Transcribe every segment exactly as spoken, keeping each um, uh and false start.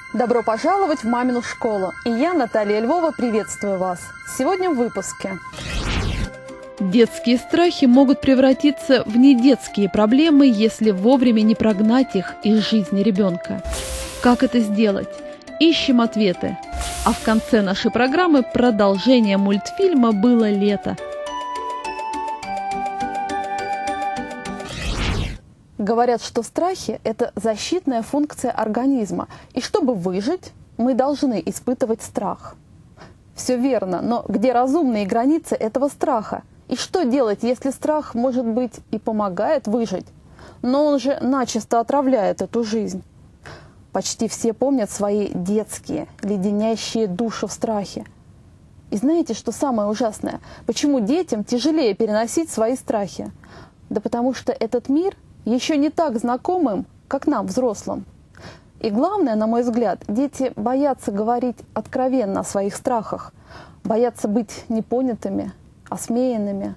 Добро пожаловать в мамину школу. И я, Наталья Львова, приветствую вас. Сегодня в выпуске. Детские страхи могут превратиться в недетские проблемы, если вовремя не прогнать их из жизни ребенка. Как это сделать? Ищем ответы. А в конце нашей программы продолжение мультфильма «Было лето». Говорят, что страхи – это защитная функция организма. И чтобы выжить, мы должны испытывать страх. Все верно, но где разумные границы этого страха? И что делать, если страх, может быть, и помогает выжить, но он же начисто отравляет эту жизнь? Почти все помнят свои детские, леденящие душу страхи. И знаете, что самое ужасное? Почему детям тяжелее переносить свои страхи? Да потому что этот мир еще не так знаком им, как нам, взрослым. И главное, на мой взгляд, дети боятся говорить откровенно о своих страхах, боятся быть непонятыми, осмеянными.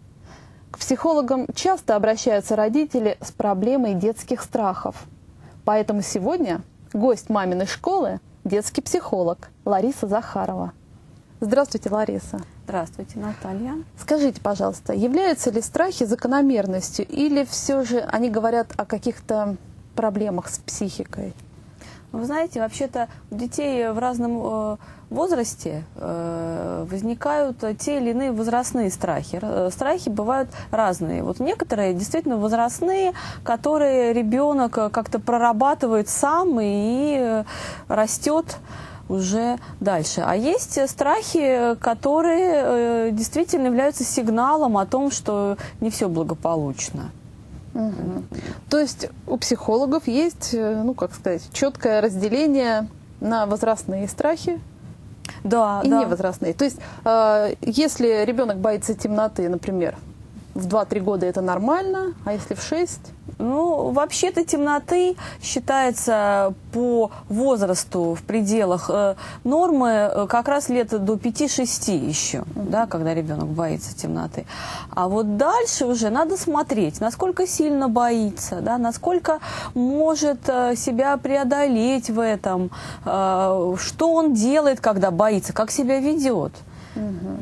К психологам часто обращаются родители с проблемой детских страхов. Поэтому сегодня гость маминой школы – детский психолог Лариса Захарова. Здравствуйте, Лариса. Здравствуйте, Наталья. Скажите, пожалуйста, являются ли страхи закономерностью или все же они говорят о каких-то проблемах с психикой? Вы знаете, вообще-то у детей в разном э, возрасте э, возникают те или иные возрастные страхи. Страхи бывают разные. Вот некоторые действительно возрастные, которые ребенок как-то прорабатывает сам и растет уже дальше. А есть страхи, которые э, действительно являются сигналом о том, что не все благополучно. Угу. То есть у психологов есть, ну как сказать, четкое разделение на возрастные страхи, да, и да. невозрастные. То есть э, если ребенок боится темноты, например, в два-три года это нормально, а если в шесть? Ну, вообще-то темноты считается по возрасту в пределах э, нормы э, как раз лет до пяти-шести еще, mm-hmm. да, когда ребенок боится темноты. А вот дальше уже надо смотреть, насколько сильно боится, да, насколько может э, себя преодолеть в этом, э, что он делает, когда боится, как себя ведет. Mm-hmm.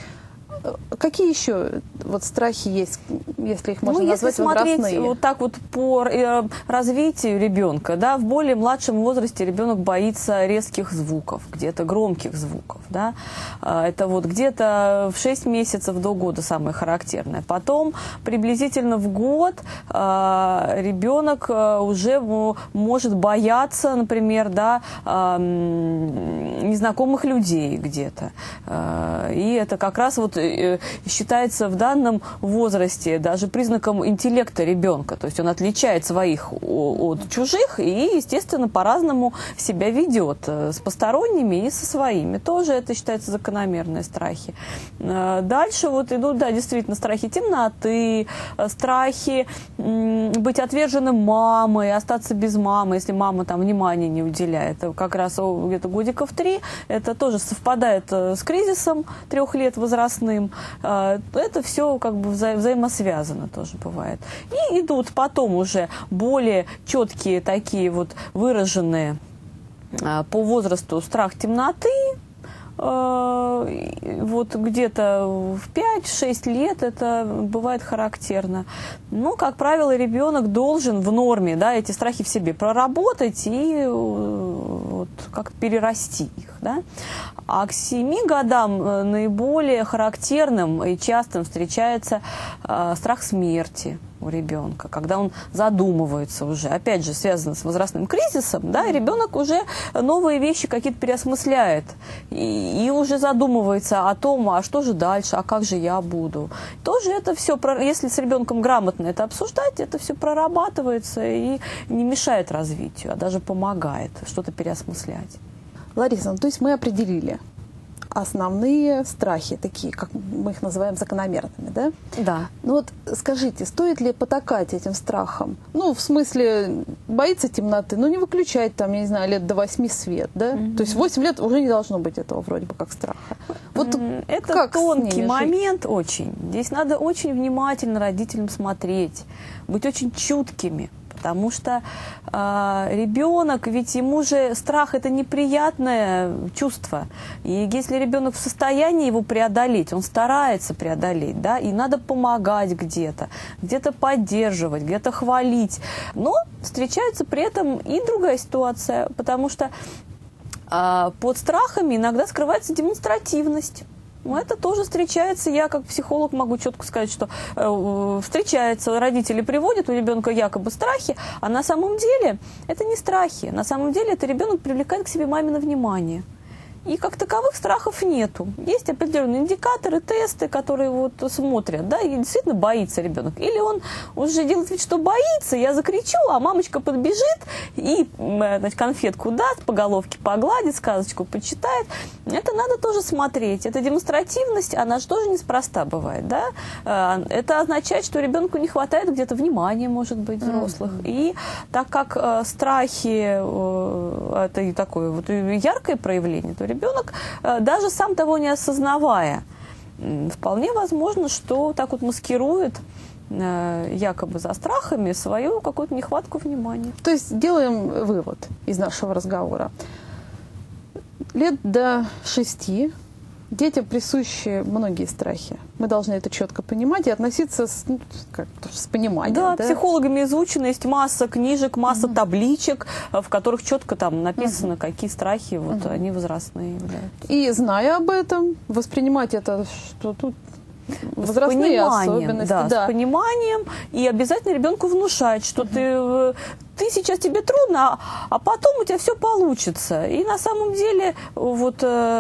Какие еще вот страхи есть, если их можно ну, назвать если смотреть возрастные? Вот так вот по э, развитию ребенка, да, в более младшем возрасте ребенок боится резких звуков, где-то громких звуков, да, это вот где-то в шесть месяцев до года самое характерное. Потом приблизительно в год э, ребенок уже может бояться, например, да, э, незнакомых людей где-то, э, и это как раз вот считается в данном возрасте даже признаком интеллекта ребенка. То есть он отличает своих от чужих и, естественно, по-разному себя ведет с посторонними и со своими. Тоже это считается закономерные страхи. Дальше вот идут, да, действительно, страхи темноты, страхи быть отверженным мамой, остаться без мамы, если мама там внимания не уделяет. Как раз где-то годиков три, это тоже совпадает с кризисом трех лет возрастным. Это все как бы вза взаимосвязано тоже бывает. И идут потом уже более четкие такие вот выраженные по возрасту страх темноты. Вот где-то в пять-шесть лет это бывает характерно. Но, как правило, ребенок должен в норме, да, эти страхи в себе проработать и вот, как-то перерасти их. Да? А к семи годам наиболее характерным и частым встречается э, страх смерти у ребенка, когда он задумывается уже, опять же, связано с возрастным кризисом, да, и ребенок уже новые вещи какие-то переосмысляет и, и уже задумывается о том, а что же дальше, а как же я буду. Тоже это все, если с ребенком грамотно это обсуждать, это все прорабатывается и не мешает развитию, а даже помогает что-то переосмыслять. Лариса, ну, то есть мы определили основные страхи, такие, как мы их называем, закономерными, да? Да. Ну вот скажите, стоит ли потакать этим страхам? Ну, в смысле, боится темноты, ну не выключать там, я не знаю, лет до восьми свет, да? Mm-hmm. То есть восемь лет уже не должно быть этого вроде бы как страха. Вот mm-hmm. Это как тонкий момент очень. Здесь надо очень внимательно родителям смотреть, быть очень чуткими. потому что э, ребенок, ведь ему же страх – это неприятное чувство. И если ребенок в состоянии его преодолеть, он старается преодолеть, да, и надо помогать где-то, где-то поддерживать, где-то хвалить. Но встречается при этом и другая ситуация, потому что э, под страхами иногда скрывается демонстративность. Ну, это тоже встречается, я как психолог могу четко сказать, что э, встречается, родители приводят у ребенка якобы страхи, а на самом деле это не страхи, на самом деле это ребенок привлекает к себе мамино внимание. И как таковых страхов нету. Есть определенные индикаторы, тесты, которые вот смотрят, да, и действительно боится ребенок. Или он уже делает вид, что боится, я закричу, а мамочка подбежит и, значит, конфетку даст, по головке погладит, сказочку почитает. Это надо тоже смотреть. Эта демонстративность, она же тоже неспроста бывает, да. Это означает, что ребенку не хватает где-то внимания, может быть, взрослых. Mm-hmm. И так как э, страхи, э, это и такое вот яркое проявление, то ребенок, даже сам того не осознавая, вполне возможно, что так вот маскирует якобы за страхами свою какую-то нехватку внимания. То есть делаем вывод из нашего разговора. Лет до шести детям присущи многие страхи. Мы должны это четко понимать и относиться с, ну, как, с пониманием. Да, да, психологами изучено, есть масса книжек, масса угу. табличек, в которых четко там написано, угу. какие страхи вот, угу. они возрастные являются. И зная об этом, воспринимать это, что тут возрастные особенности. Да, да, с пониманием, и обязательно ребенку внушать, что угу. ты, ты сейчас тебе трудно, а, а потом у тебя все получится. И на самом деле вот,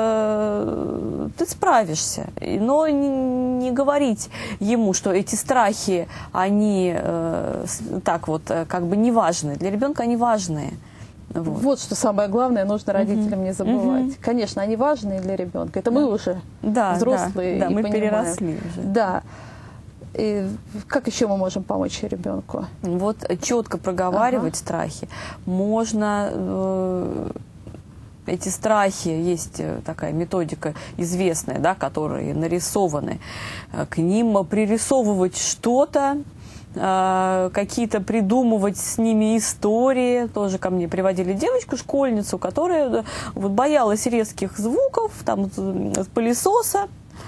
э, ты справишься. Но не, не говорить ему, что эти страхи, они э, так вот как бы не важны. Для ребенка они важные. Вот. вот что самое главное, нужно родителям uh-huh. не забывать. Uh-huh. Конечно, они важны для ребенка. Это да. мы уже да, взрослые. Да, да, и мы понимаем. переросли уже. Да. И как еще мы можем помочь ребенку? Вот четко проговаривать ага. страхи. Можно э, эти страхи, есть такая методика известная, да, которые нарисованы, к ним пририсовывать что-то, какие-то придумывать с ними истории. Тоже ко мне приводили девочку, школьницу, которая вот боялась резких звуков, там, пылесоса.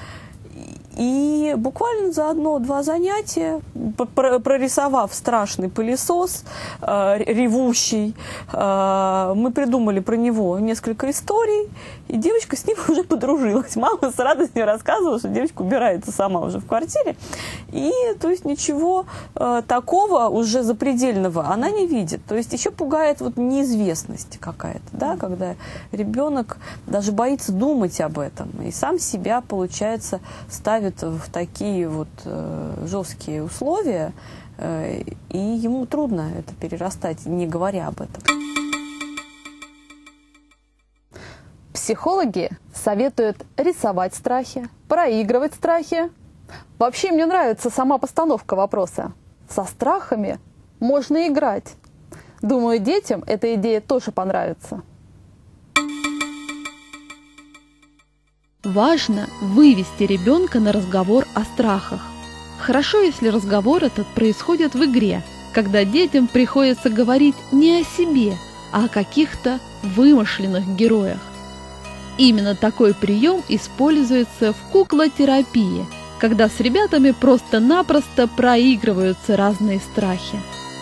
И буквально за одно-два занятия, прорисовав страшный пылесос, э, ревущий, э, мы придумали про него несколько историй, и девочка с ним уже подружилась. Мама с радостью рассказывала, что девочка убирается сама уже в квартире. И, то есть, ничего э, такого уже запредельного она не видит. То есть, еще пугает вот неизвестность какая-то, да, когда ребенок даже боится думать об этом, и сам себя, получается, ставит в такие вот э, жесткие условия, э, и ему трудно это перерастать, не говоря об этом. Психологи советуют рисовать страхи, проигрывать страхи. Вообще мне нравится сама постановка вопроса. Со страхами можно играть. Думаю, детям эта идея тоже понравится. Важно вывести ребенка на разговор о страхах. Хорошо, если разговор этот происходит в игре, когда детям приходится говорить не о себе, а о каких-то вымышленных героях. Именно такой прием используется в куклотерапии, когда с ребятами просто-напросто проигрываются разные страхи.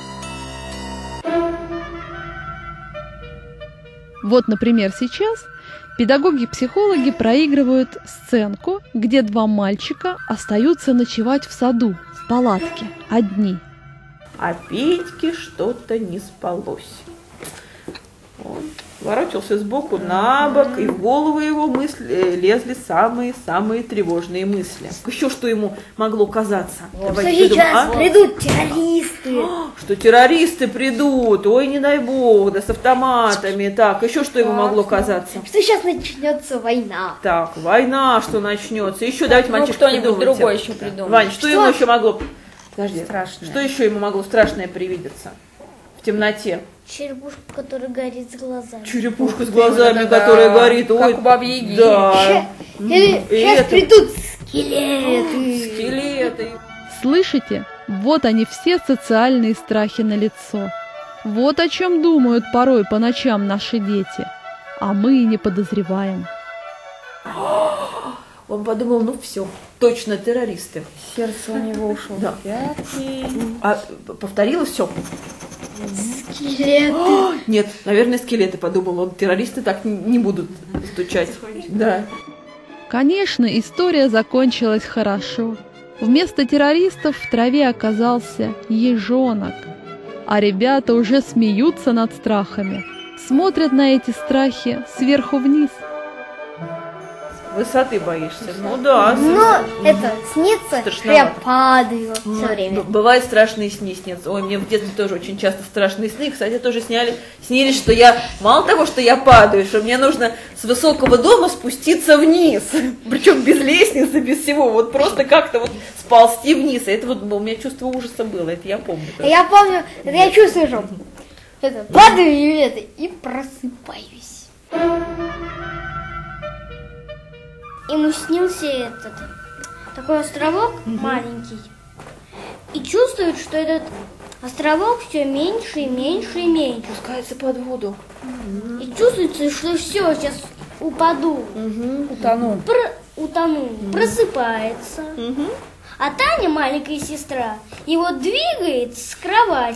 Вот, например, сейчас педагоги-психологи проигрывают сценку, где два мальчика остаются ночевать в саду, в палатке, одни. А Петьке что-то не спалось. Он ворочался сбоку на бок, и в голову его мысли лезли самые-самые тревожные мысли. Еще что ему могло казаться? Что сейчас а? придут террористы. Что террористы придут, ой, не дай бог, да с автоматами. Так, еще что ему могло казаться? Что сейчас начнется война. Так, война, что начнется. Еще давайте, ну, мальчик, что-нибудь другое еще придумать. Вань, что, что ему еще могло... Подожди, страшное. Что еще ему могло страшное привидеться в темноте? Черепушка, которая горит с глазами. Черепушка с глазами, да, которая да. горит. Ой, как у Бабы-Яги. Да. Сейчас это... придут скелеты. Скелеты. Слышите? Вот они все социальные страхи на лицо. Вот о чем думают порой по ночам наши дети, а мы и не подозреваем. Он подумал, ну все, точно террористы. Сердце у него ушло. Да. А повторилось все? Скелеты. О, нет, наверное, скелеты, подумал он. Террористы так не будут стучать. Да. Конечно, история закончилась хорошо. Вместо террористов в траве оказался ежонок. А ребята уже смеются над страхами, смотрят на эти страхи сверху вниз. Высоты боишься? Ну да. Но это снится, что я падаю все время. Бывают страшные сны снятся. Ой, мне в детстве тоже очень часто страшные сны. Кстати, тоже сняли, снились, что я, мало того, что я падаю, что мне нужно с высокого дома спуститься вниз. Причем без лестницы, без всего. Вот просто как-то вот сползти вниз. И это вот у меня чувство ужаса было, это я помню. Я помню, это я чувствую, что это, падаю и это, и просыпаюсь. Ему снился этот такой островок маленький. И чувствует, что этот островок все меньше и меньше и меньше. Спускается под воду. И чувствуется, что все, сейчас упаду. Угу. Утону. Про- утону. Просыпается. Угу. А Таня, маленькая сестра, его двигает с кровати.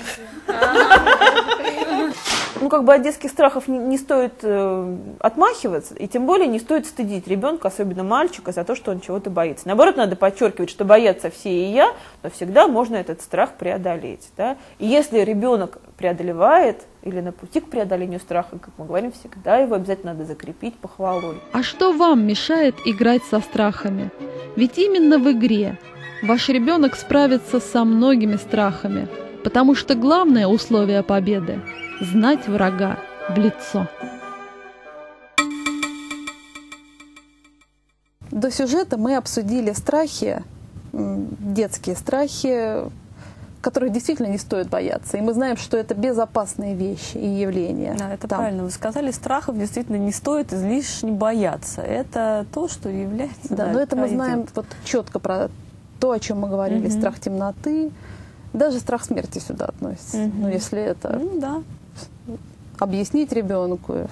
Ну, как бы от детских страхов не, не стоит э, отмахиваться, и тем более не стоит стыдить ребенка, особенно мальчика, за то, что он чего-то боится. Наоборот, надо подчеркивать, что боятся все и я, но всегда можно этот страх преодолеть. Да? И если ребенок преодолевает или на пути к преодолению страха, как мы говорим, всегда его обязательно надо закрепить похвалой. А что вам мешает играть со страхами? Ведь именно в игре ваш ребенок справится со многими страхами, потому что главное условие победы – знать врага в лицо. До сюжета мы обсудили страхи, детские страхи, которых действительно не стоит бояться. И мы знаем, что это безопасные вещи и явления. Да, это Там. правильно. Вы сказали, страхов действительно не стоит излишне бояться. Это то, что является... Да, да, но это мы пройдет. знаем вот четко про то, о чем мы говорили. Мгм. Страх темноты, даже страх смерти сюда относится. Мгм. Ну, если это Ну, да. объяснить ребенку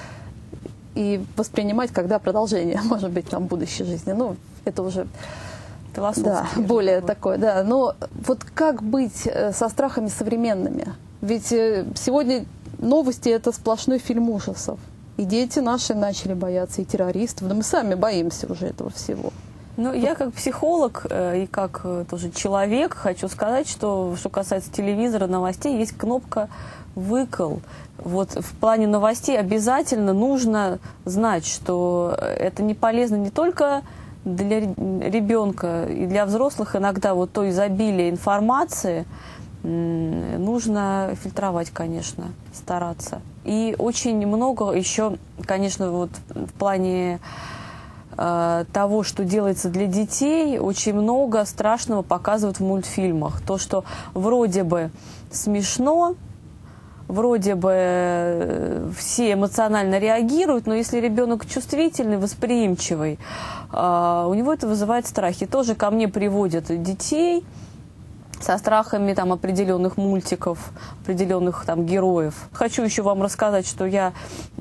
и воспринимать, когда продолжение, может быть, там будущей жизни. Ну, это уже Философский. да, более такое, да. Но вот как быть э, со страхами современными? Ведь э, сегодня новости – это сплошной фильм ужасов. И дети наши начали бояться, и террористов. Да мы сами боимся уже этого всего. Ну, я как психолог э, и как э, тоже человек хочу сказать, что что касается телевизора, новостей, есть кнопка «выкл». Вот в плане новостей обязательно нужно знать, что это не полезно не только для ребенка и для взрослых. Иногда вот то изобилие информации м, нужно фильтровать, конечно, стараться. И очень много еще, конечно, вот в плане э, того, что делается для детей, очень много страшного показывают в мультфильмах. То, что вроде бы смешно, вроде бы все эмоционально реагируют, но если ребенок чувствительный, восприимчивый, у него это вызывает страхи. Тоже ко мне приводят детей со страхами там определенных мультиков, определенных там героев. Хочу еще вам рассказать, что я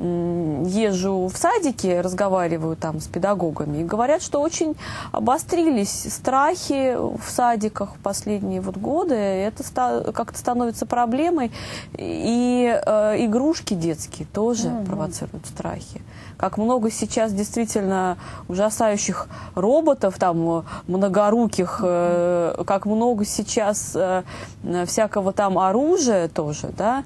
езжу в садики, разговариваю там с педагогами, и говорят, что очень обострились страхи в садиках в последние вот годы. Это как-то становится проблемой. И э, игрушки детские тоже mm-hmm. провоцируют страхи. Как много сейчас действительно ужасающих роботов, там, многоруких, э, как много сейчас э, всякого там оружия тоже, да.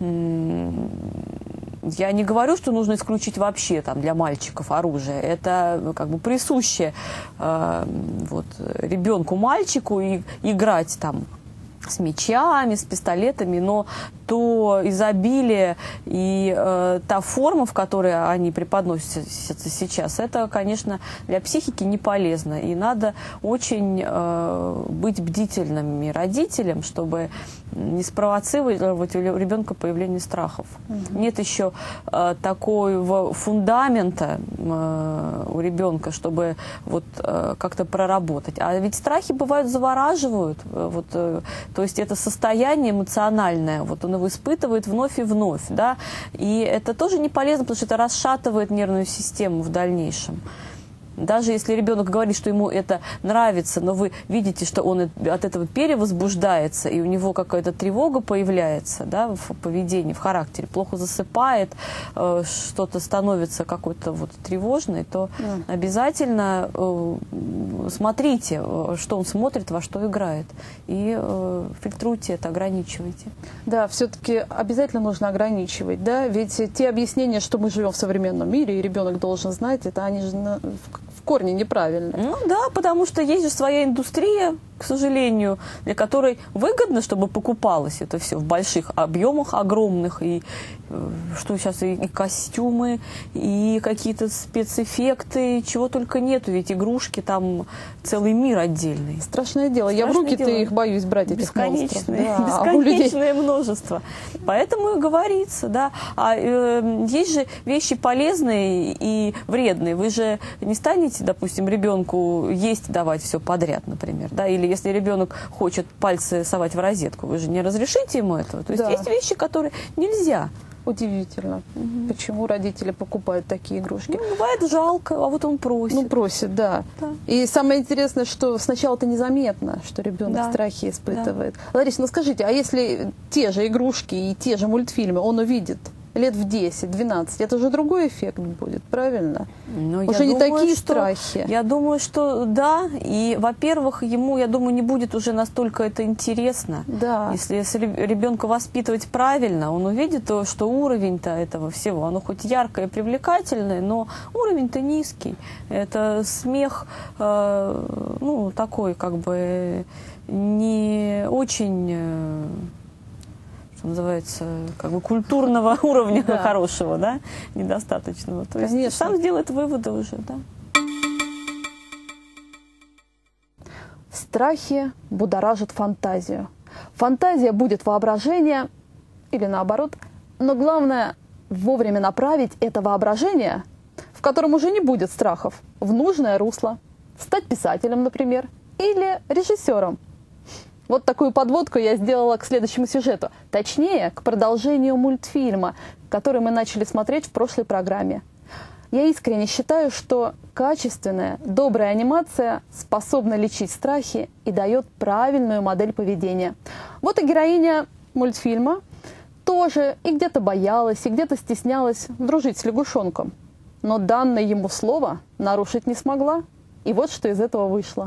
Я не говорю, что нужно исключить вообще там для мальчиков оружие. Это как бы присуще э, вот, ребенку-мальчику и играть там с мечами, с пистолетами, но то изобилие и э, та форма, в которой они преподносятся сейчас, это, конечно, для психики не полезно. И надо очень э, быть бдительными родителям, чтобы не спровоцировать у ребенка появление страхов. Mm-hmm. Нет еще э, такого фундамента э, у ребенка, чтобы вот э, как-то проработать. А ведь страхи бывают завораживают. Вот, э, то есть это состояние эмоциональное, вот он его этого испытывает вновь и вновь, да, и это тоже не полезно, потому что это расшатывает нервную систему в дальнейшем. Даже если ребенок говорит, что ему это нравится, но вы видите, что он от этого перевозбуждается, и у него какая-то тревога появляется, да, в поведении, в характере, плохо засыпает, э, что-то становится какой-то вот тревожной, то да. обязательно э, смотрите, что он смотрит, во что играет, и э, фильтруйте это, ограничивайте. Да, все-таки обязательно нужно ограничивать, да, ведь те объяснения, что мы живем в современном мире, и ребенок должен знать, это они же на, в корне неправильно. Ну да, потому что есть же своя индустрия, к сожалению, для которой выгодно, чтобы покупалось это все в больших объемах, огромных, и что сейчас и, и костюмы, и какие-то спецэффекты, чего только нету, ведь игрушки там целый мир отдельный. Страшное дело. Страшное Я в руки-то их боюсь брать, этих монстров. Да, бесконечное а множество. Поэтому и говорится, да. А э, есть же вещи полезные и вредные. Вы же не станете, допустим, ребенку есть давать все подряд, например, да, или если ребенок хочет пальцы совать в розетку, вы же не разрешите ему этого. То есть да. есть вещи, которые нельзя. Удивительно, угу. почему родители покупают такие игрушки. Ну, бывает жалко, а вот он просит. Ну, просит, да. да. И самое интересное, что сначала это незаметно, что ребенок да. страхи испытывает. Да. Лариса, ну скажите, а если те же игрушки и те же мультфильмы он увидит лет в десять-двенадцать, это же другой эффект будет, правильно? Ну, уже не думаю, такие что, страхи. Я думаю, что да. И, во-первых, ему, я думаю, не будет уже настолько это интересно. Да. Если, если ребенка воспитывать правильно, он увидит то, что уровень-то этого всего, оно хоть яркое и привлекательное, но уровень-то низкий. Это смех, э, ну, такой, как бы, не очень... Э, называется, как бы культурного уровня да. хорошего, да, недостаточного. То Конечно. есть сам сделает выводы уже, да. Страхи будоражат фантазию. Фантазия будет воображение, или наоборот, но главное вовремя направить это воображение, в котором уже не будет страхов, в нужное русло. Стать писателем, например, или режиссером. Вот такую подводку я сделала к следующему сюжету. Точнее, к продолжению мультфильма, который мы начали смотреть в прошлой программе. Я искренне считаю, что качественная, добрая анимация способна лечить страхи и дает правильную модель поведения. Вот и героиня мультфильма тоже и где-то боялась, и где-то стеснялась дружить с лягушонком. Но данное ему слово нарушить не смогла. И вот что из этого вышло.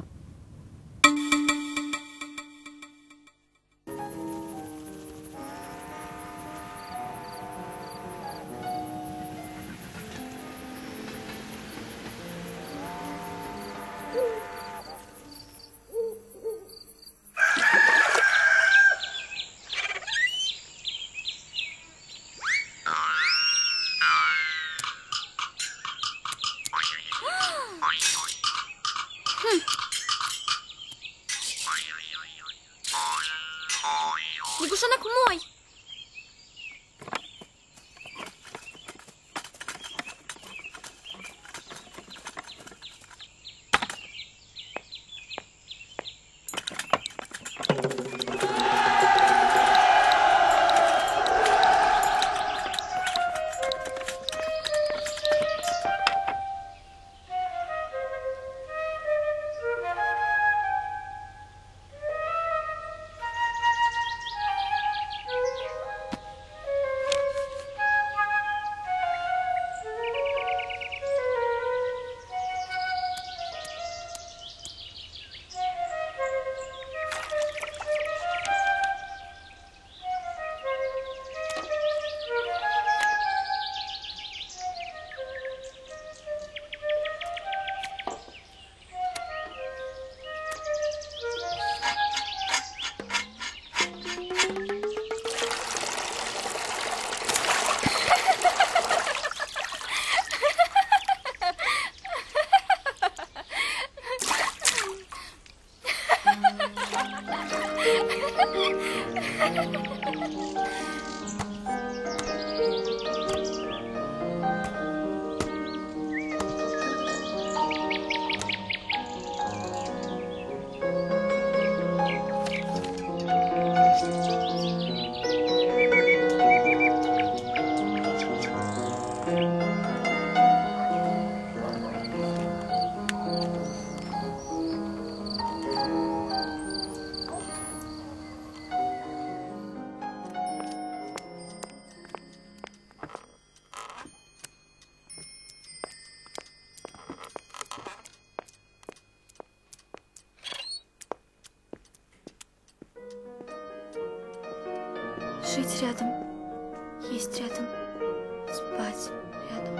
Жить рядом, есть рядом, спать рядом.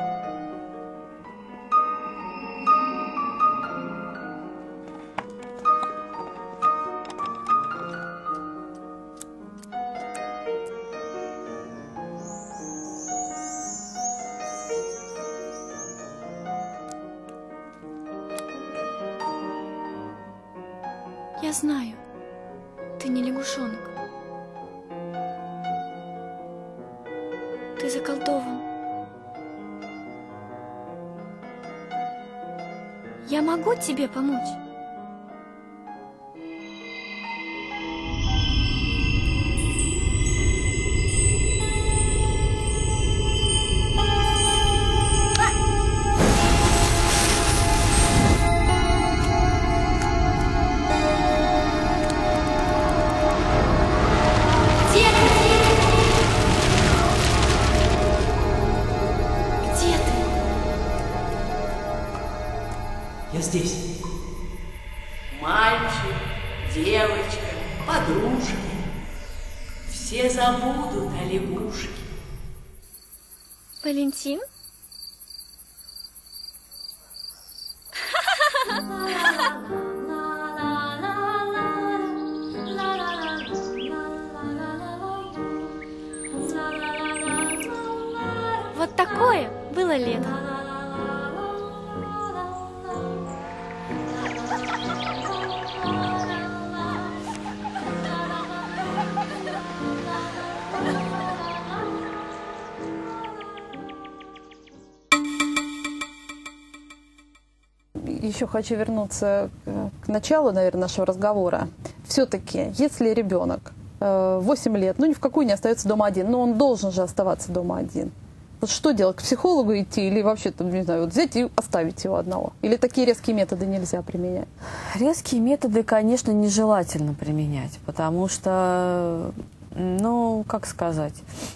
Я знаю, ты не лягушонок. Ты заколдован. Я могу тебе помочь? Я здесь. Мальчик, девочка, подружки. Все забудут о лягушке. Валентин? Вот такое было лето. Еще хочу вернуться к началу, наверное, нашего разговора. Все-таки, если ребенок восемь лет, ну ни в какую не остается дома один, но он должен же оставаться дома один. Вот что делать? К психологу идти или вообще, там, не знаю, вот взять и оставить его одного? Или такие резкие методы нельзя применять? Резкие методы, конечно, нежелательно применять, потому что, ну, как сказать...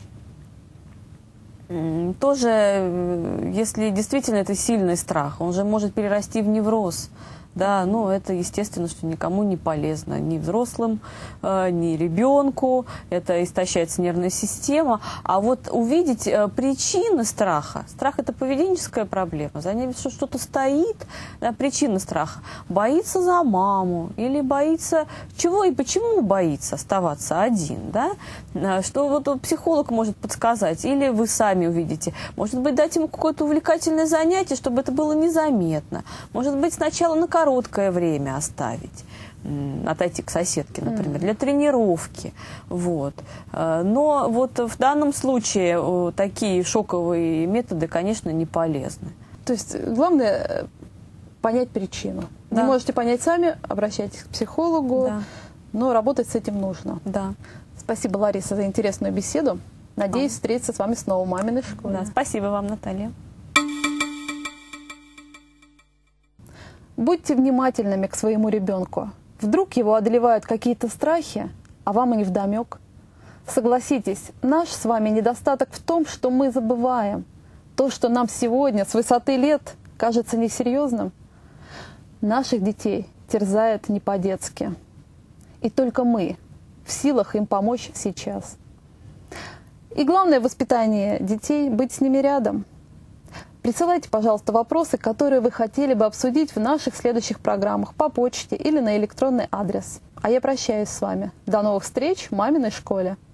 Тоже, если действительно это сильный страх, он же может перерасти в невроз. Да, ну это естественно, что никому не полезно, ни взрослым, э, ни ребенку, это истощается нервная система. А вот увидеть э, причины страха, страх это поведенческая проблема, за ней что-то стоит, да, причина страха, боится за маму или боится, чего и почему боится оставаться один, да, что вот психолог может подсказать, или вы сами увидите, может быть, дать ему какое-то увлекательное занятие, чтобы это было незаметно, может быть, сначала на короткое время оставить, отойти к соседке, например, для тренировки. Вот. Но вот в данном случае такие шоковые методы, конечно, не полезны. То есть главное понять причину. Да. Не можете понять сами, обращайтесь к психологу, да. Но работать с этим нужно. Да. Спасибо, Лариса, за интересную беседу. Надеюсь, а. встретиться с вами снова в маминой школе. Да, спасибо вам, Наталья. Будьте внимательными к своему ребенку. Вдруг его одолевают какие-то страхи, а вам и невдомек. Согласитесь, наш с вами недостаток в том, что мы забываем. То, что нам сегодня с высоты лет кажется несерьезным, наших детей терзает не по-детски. И только мы в силах им помочь сейчас. И главное в воспитании детей — быть с ними рядом. Присылайте, пожалуйста, вопросы, которые вы хотели бы обсудить в наших следующих программах по почте или на электронный адрес. А я прощаюсь с вами. До новых встреч в маминой школе.